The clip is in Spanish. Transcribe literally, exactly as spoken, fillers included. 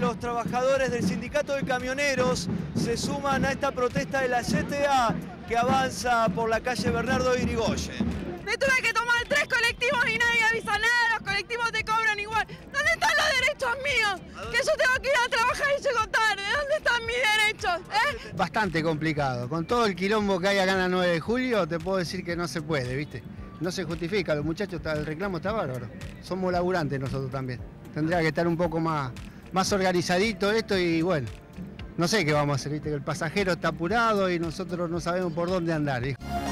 los trabajadores del sindicato de camioneros se suman a esta protesta de la C T A que avanza por la calle Bernardo de Irigoyen. Me tuve que tomar tres colectivos y nadie avisa nada, los colectivos te cobran igual. ¿Dónde están los derechos míos? Que yo tengo que ir a trabajar y llego tarde. ¿Dónde están mis derechos? ¿Eh? Bastante complicado. Con todo el quilombo que hay acá en la nueve de julio, te puedo decir que no se puede, ¿viste? No se justifica, los muchachos, el reclamo está bárbaro. Somos laburantes nosotros también. Tendría que estar un poco más, más organizadito esto y bueno, no sé qué vamos a hacer, ¿viste? El pasajero está apurado y nosotros no sabemos por dónde andar, ¿viste?